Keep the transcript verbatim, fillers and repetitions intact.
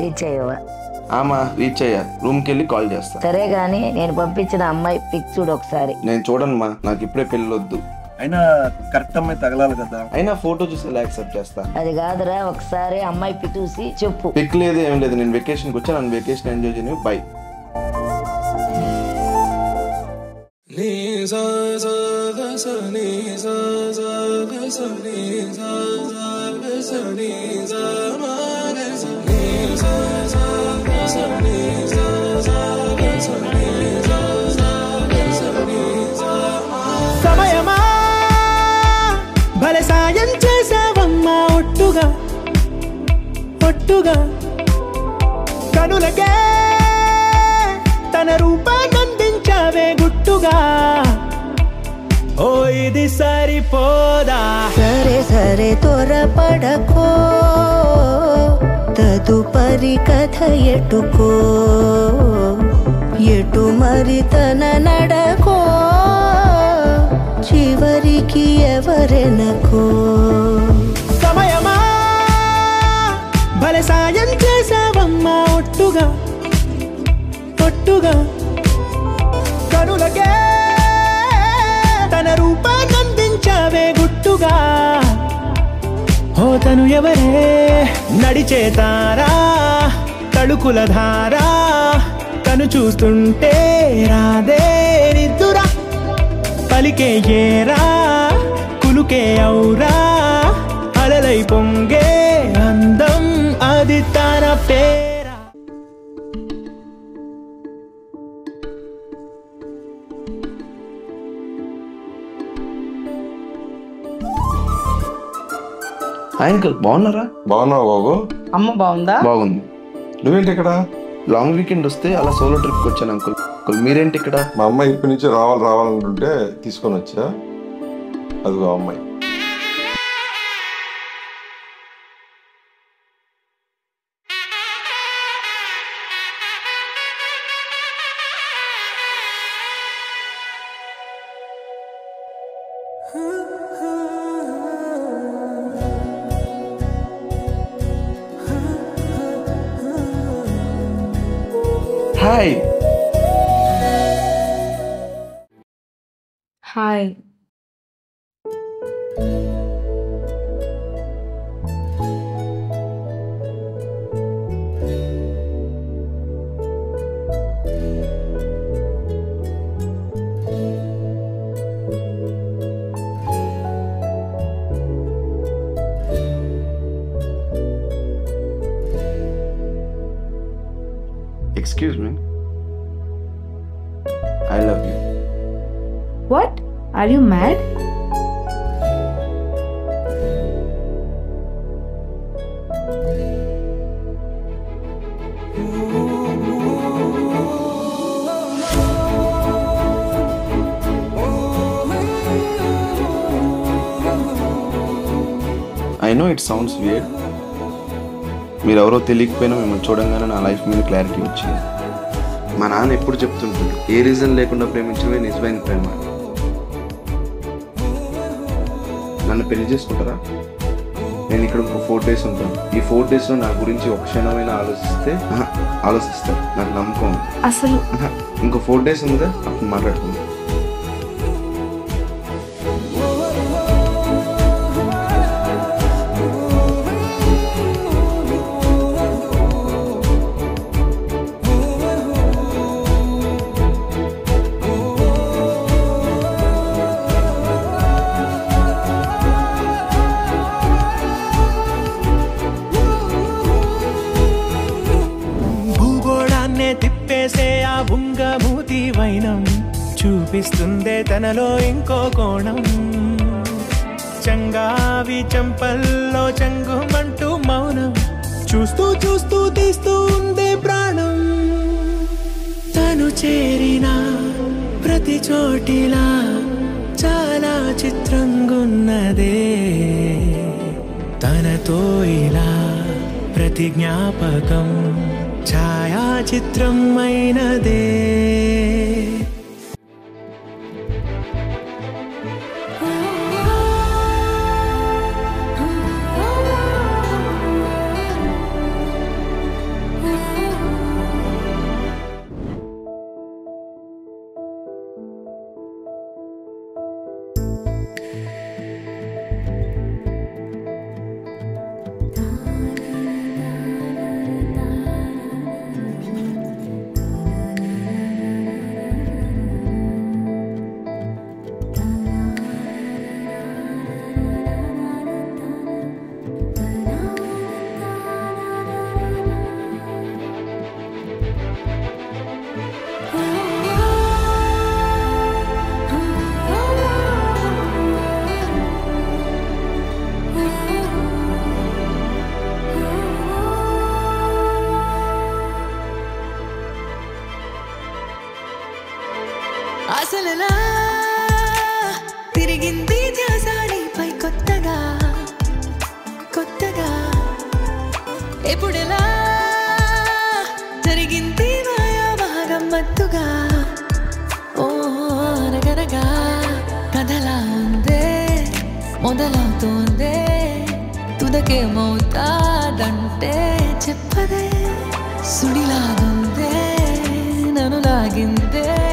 Reach అయ్యావా? ఆమా reach అయ్యా, రూమ్కి వెళ్ళి కాల్ చేస్తా. సరే గానీ నేను పంపించిన అమ్మాయి పిక్ చూడు ఒకసారి. నేను చూడనుమా, నాకు ఇప్పుడే పెళ్ళొద్దు. అయినా కరెక్ట్ అమ్మాయి తగలాలి కదా. అయినా ఫోటో చూసి ఎలా యాక్సెప్ట్ చేస్తా? అది కాదురా, ఒకసారి అమ్మాయి పిక్ చూసి చెప్పు. పిక్ లేదు ఏం లేదు, నేను వెకేషన్కి వచ్చా, నన్ను వెకేషన్ ఎంజాయ్ చేయను. బై. సమయమా భలే సాయం చేసావమ్మా, ఒట్టుగా ఒట్టుగా కనులకే తన రూపాన్నందించావే గుట్టుగా. ఓ ఇది సరిపోదా? సరే సరే త్వరపడకో, తదుపరి కథ ఎటుకో, ఎటు మరి తన నడకో, చివరికి ఎవరెనకో. సమయమా భలే సాయం చేసావమ్మా, ఒట్టుగా ఒట్టుగా కనులకే తన రూపాన్నందించావే గుట్టుగా. ఓ తను ఎవరే నడిచే తారా, తడుకుల ధారా, తను చూస్తుంటే రాదే నిద్దురా, పలికే ఏరా కులుకే ఔరా, అలలై పొంగే అందం అది తన పేరా. హాయ్ అంకుల్, బాగున్నారా? బాగున్నావు బాబు? అమ్మ బాగుందా? బాగుంది. నువ్వేంటి ఇక్కడ? లాంగ్ వీకెండ్ వస్తే అలా సోలో ట్రిప్కి వచ్చాను అంకుల్. అంకుల్ మీరేంటి ఇక్కడ? మా అమ్మాయి ఇప్పటి నుంచి రావాలి రావాలనుకుంటే తీసుకొని వచ్చా, అదిగో అమ్మాయి. Hi. Hi. Excuse me. I love you. What? Are you mad? I know it sounds weird. మీరెవరో తెలియకపోయినా మిమ్మల్ని చూడంగానే నా లైఫ్ మీద క్లారిటీ వచ్చింది. మా నాన్న ఎప్పుడు చెప్తుంటాడు, ఏ రీజన్ లేకుండా ప్రేమించడమే నిజమైన ప్రేమ. నన్ను పెళ్లి చేసుకుంటారా? నేను ఇక్కడ ఇంకో ఫోర్ డేస్ ఉంటాను. ఈ ఫోర్ డేస్లో నా గురించి ఒక క్షణమైనా ఆలోచిస్తే ఆలోచిస్తారు, నాకు నమ్మకం. అసలు ఇంకో ఫోర్ డేస్ ఉందా, అప్పుడు మాట్లాడుకుందాం. తిప్పేసే ఆ బుంగమూతి వైనం చూపిస్తుందే తనలో ఇంకో కోణం. చంగావి చంపల్లో చంగుమంటూ మౌనం చూస్తూ చూస్తూ తీస్తూ ఉందే ప్రాణం. తను చేరిన ప్రతి చోటిలా చాలా చిత్రంగున్నదే, తనతో ఇలా ప్రతి జ్ఞాపకం ఛాయాచిత్రమైనదే. ఇప్పుడెలా జరిగింది మాయా గమ్మత్తుగా ఓ అనగనగా కథలా ఉందే మొదలవుతోందే తుదకేమవుతాదంటే చెప్పదే సుడిలాగుందే నన్ను లాగిందే